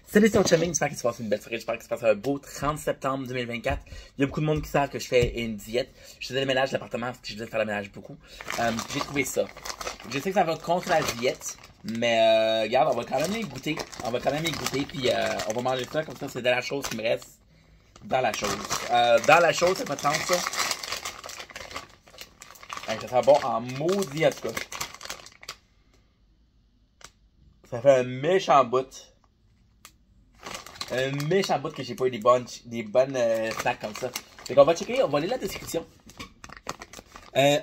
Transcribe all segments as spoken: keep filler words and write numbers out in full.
Salut, c'est Chuming, j'espère que tu passes une belle soirée, j'espère que tu passes un beau trente septembre deux mille vingt-quatre. Il y a beaucoup de monde qui savent que je fais une diète. Je faisais le ménage de l'appartement parce que je devais faire le ménage beaucoup. Euh, j'ai trouvé ça. Je sais que ça va contre la diète, mais euh, regarde, on va quand même y goûter. On va quand même y goûter, puis euh, on va manger ça, comme ça c'est de la chose qui me reste dans la chose. Euh, dans la chose, c'est pas tant ça. Hey, ça sent bon en maudit en tout cas. Ça fait un méchant bout. Un méchant bout que j'ai pas eu des bonnes, des bonnes euh, snacks comme ça. Fait qu'on va checker, on va aller la description. Euh,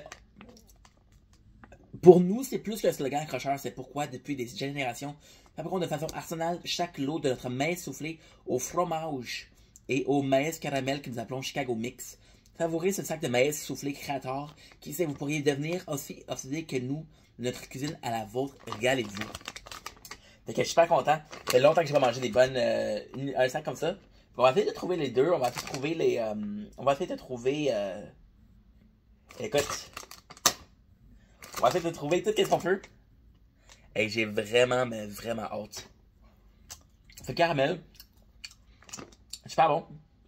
pour nous, c'est plus que le slogan accrocheur, c'est pourquoi depuis des générations, fabriquons de façon artisanale chaque lot de notre maïs soufflé au fromage et au maïs caramel que nous appelons Chicago Mix. Favorisez ce sac de maïs soufflé créateur qui sait vous pourriez devenir aussi obsédé que nous, notre cuisine à la vôtre. Régalez-vous. Fait que je suis super content. Ça fait longtemps que j'ai pas mangé des bonnes. Euh, une, un sac comme ça. On va essayer de trouver les deux. On va essayer de trouver les. Euh, on va essayer de trouver. Euh, écoute. On va essayer de trouver tout ce qu'on peut. Et j'ai vraiment, mais vraiment hâte. Ce caramel. Super bon.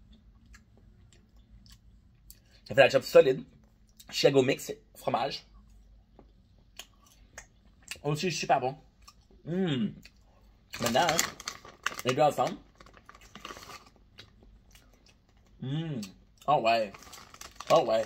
Ça fait la job solide. Chicago Mix, fromage. Aussi super bon. Mmh. Maintenant, hein, les deux ensemble. Mmh. Oh ouais. Oh ouais.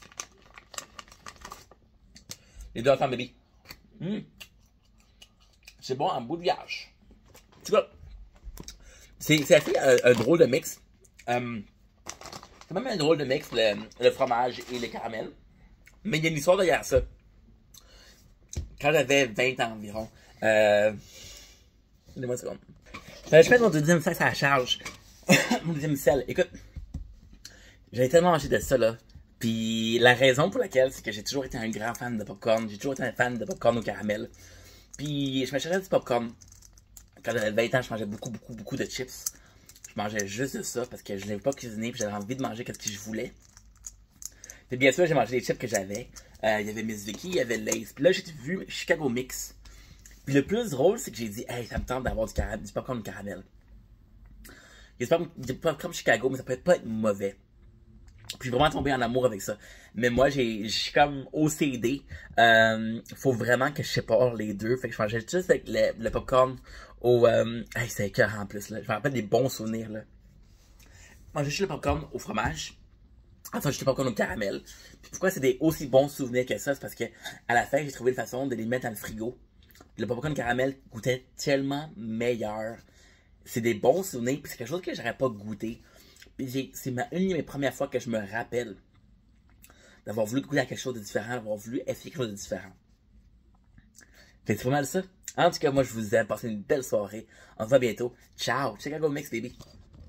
Les deux ensemble, baby. Mmh. C'est bon en bout de viage. En tout cas, c'est assez un, un drôle de mix. Euh, c'est même un drôle de mix, le, le fromage et le caramel. Mais il y a une histoire derrière ça. Quand j'avais vingt ans environ, euh... Donnez-moi une seconde. Je fais mon deuxième sac à la charge. Mon deuxième sel. Écoute, j'avais tellement mangé de ça, là. Puis la raison pour laquelle, c'est que j'ai toujours été un grand fan de popcorn. J'ai toujours été un fan de popcorn au caramel. Puis je m'achetais du popcorn. Quand j'avais vingt ans, je mangeais beaucoup, beaucoup, beaucoup de chips. Je mangeais juste de ça parce que je n'avais pas cuisiné. Puis j'avais envie de manger ce que je voulais. Puis bien sûr, j'ai mangé les chips que j'avais. Euh, il y avait Miss Vicky, il y avait Lay's. Puis là, j'ai vu Chicago Mix. Puis le plus drôle, c'est que j'ai dit, hey, ça me tente d'avoir du, du popcorn de caramel. Il y a du popcorn Chicago, mais ça peut pas être mauvais. Puis j'ai vraiment tombé en amour avec ça. Mais moi, j'ai, je suis comme O C D. Euh, faut vraiment que je sépare les deux. Fait que je mangeais juste avec le, le popcorn au... Euh, hey, c'est écœurant en plus, là. Je me rappelle des bons souvenirs, là. Je mangeais juste le popcorn au fromage. Enfin, juste le popcorn au caramel. Puis pourquoi c'est des aussi bons souvenirs que ça? C'est parce que à la fin, j'ai trouvé une façon de les mettre dans le frigo. Le popcorn caramel goûtait tellement meilleur. C'est des bons souvenirs, puis c'est quelque chose que j'aurais pas goûté. Puis c'est une de mes premières fois que je me rappelle d'avoir voulu goûter à quelque chose de différent, d'avoir voulu essayer quelque chose de différent. Fait que c'est pas mal ça. En tout cas, moi je vous aime, passez une belle soirée. On se voit bientôt. Ciao, Chicago Mix, baby.